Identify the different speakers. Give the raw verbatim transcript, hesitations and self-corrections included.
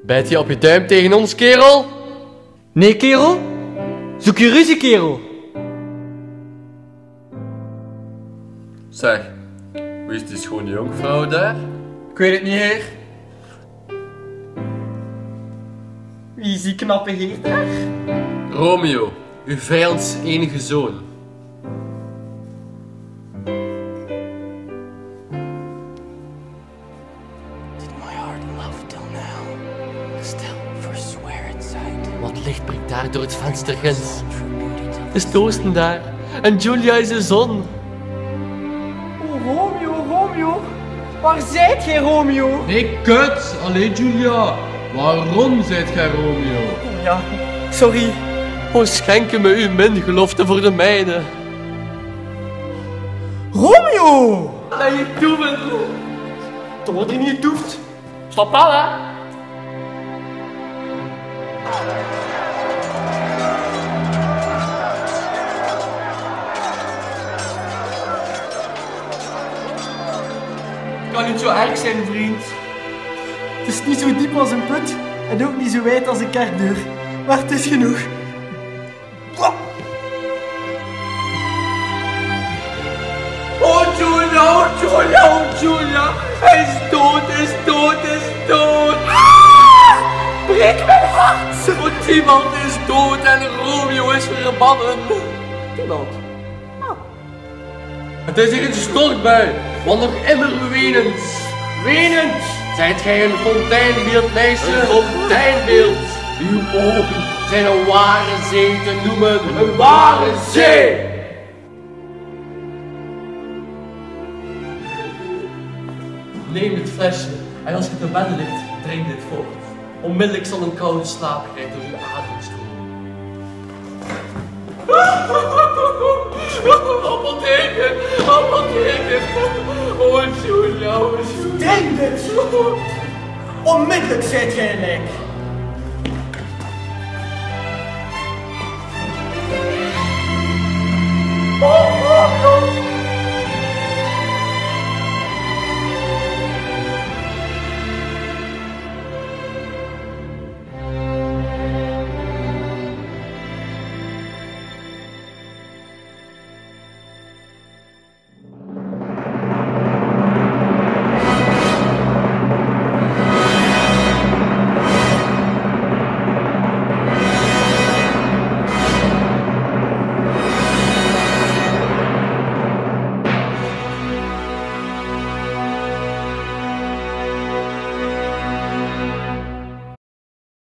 Speaker 1: Bijt je op je duim tegen ons, kerel?
Speaker 2: Nee, kerel? Zoek je ruzie, kerel?
Speaker 1: Zeg, wie is die schone jonkvrouw daar?
Speaker 2: Ik weet het niet, heer. Wie is die knappe heer daar?
Speaker 1: Romeo, uw vijands enige zoon. Wat licht prikt daar door het venster ginds. De stosten daar. En Julia is de zon.
Speaker 2: Oh, Romeo, Romeo. Waar zijt gij, Romeo?
Speaker 3: Nee, kut! Allee, Julia. Waarom zijt gij Romeo?
Speaker 2: Oh ja, sorry.
Speaker 1: O, schenke me uw mingelofte voor de mijne.
Speaker 2: Romeo!
Speaker 1: Laat je toeven.
Speaker 2: Er wordt hier niet getoefd.
Speaker 1: Stop al, hè.
Speaker 2: Het kan niet zo erg zijn, vriend. Het is niet zo diep als een put en ook niet zo wijd als een kerkdeur. Maar het is genoeg.
Speaker 1: Oh Julia, oh Julia, oh Julia. Hij is dood, is dood, is dood. Ah!
Speaker 2: Breek mijn hart!
Speaker 1: Oh, Tybalt is dood en Romeo is verbannen.
Speaker 2: Tybalt?
Speaker 1: Het is hier een stortbui, want nog immer wenend. Wenend! Zijt gij een fonteinbeeld, meisje? Een fonteinbeeld! Uw ogen zijn een ware zee te noemen. Een ware zee! Neem dit flesje en als je te bed ligt, drink dit voort. Onmiddellijk zal een koude slaperigheid door uw adem stromen. Apotheker! Apotheker! Oh Julia, oh Julia!
Speaker 2: Drink dit! Onmiddellijk zijt gij lijk.